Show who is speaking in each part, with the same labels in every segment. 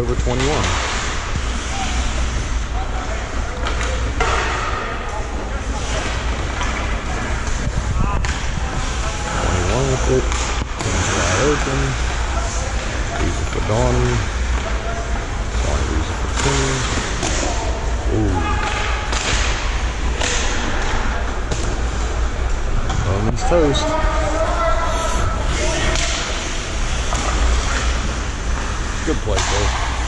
Speaker 1: over 21. With it. Wide open. Easy for Donnie. Donnie leaves it for King. Ooh. Bowman's toast. Good play, Cole.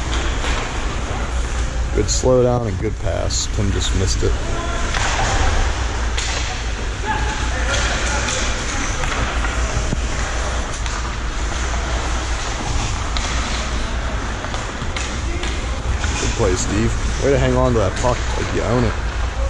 Speaker 1: Good slow down and good pass. Tim just missed it. Play, Steve. Way to hang on to that puck like you own it.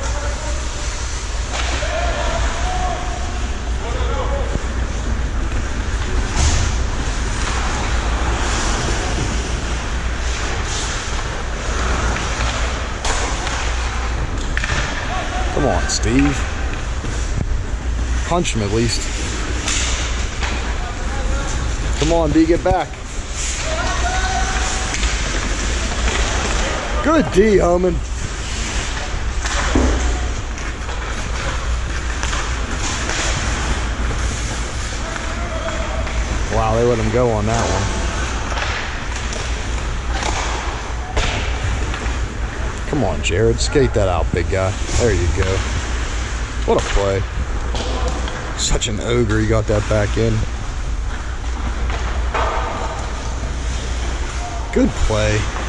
Speaker 1: Come on, Steve. Punch him at least. Come on, D, get back. Good D, Homan. Wow, they let him go on that one. Come on, Jared. Skate that out, big guy. There you go. What a play. Such an ogre. He got that back in. Good play.